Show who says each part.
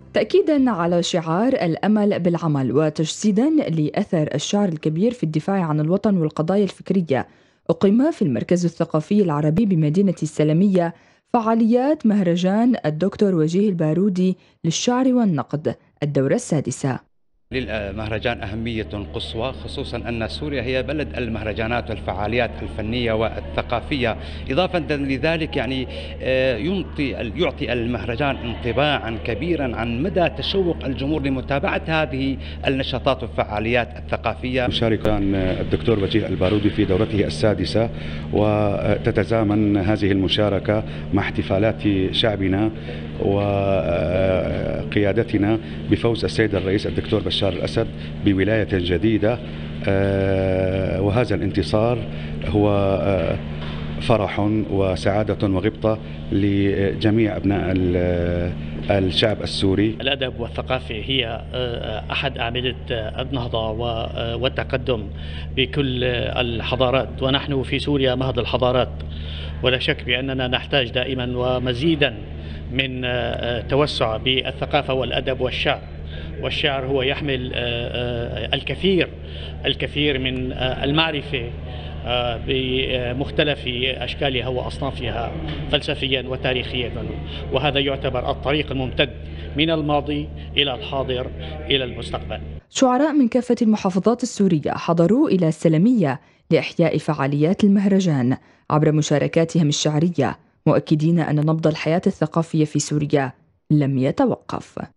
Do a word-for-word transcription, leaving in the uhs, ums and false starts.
Speaker 1: تأكيداً على شعار الأمل بالعمل وتجسيداً لأثر الشعر الكبير في الدفاع عن الوطن والقضايا الفكرية، أقيم في المركز الثقافي العربي بمدينة السلمية فعاليات مهرجان الدكتور وجيه البارودي للشعر والنقد الدورة السادسة.
Speaker 2: للمهرجان أهمية قصوى، خصوصا أن سوريا هي بلد المهرجانات والفعاليات الفنية والثقافية. إضافة لذلك يعني يعطي يعطي المهرجان انطباعا كبيرا عن مدى تشوق الجمهور لمتابعة هذه النشاطات والفعاليات الثقافية.
Speaker 3: يشارك الدكتور وجيه البارودي في دورته السادسة، وتتزامن هذه المشاركة مع احتفالات شعبنا وقيادتنا بفوز السيد الرئيس الدكتور بشار الأسد بولاية جديدة. وهذا الانتصار هو فرح وسعادة وغبطة لجميع أبناء الشعب السوري.
Speaker 4: الأدب والثقافة هي أحد أعمدة النهضة والتقدم بكل الحضارات، ونحن في سوريا مهد الحضارات، ولا شك بأننا نحتاج دائما ومزيدا من توسع بالثقافة والأدب والشعر. والشعر هو يحمل الكثير الكثير من المعرفة بمختلف أشكالها وأصنافها فلسفيا وتاريخيا، وهذا يعتبر الطريق الممتد من الماضي إلى الحاضر إلى المستقبل.
Speaker 1: شعراء من كافة المحافظات السورية حضروا إلى السلمية لإحياء فعاليات المهرجان عبر مشاركاتهم الشعرية، مؤكدين أن نبض الحياة الثقافية في سوريا لم يتوقف.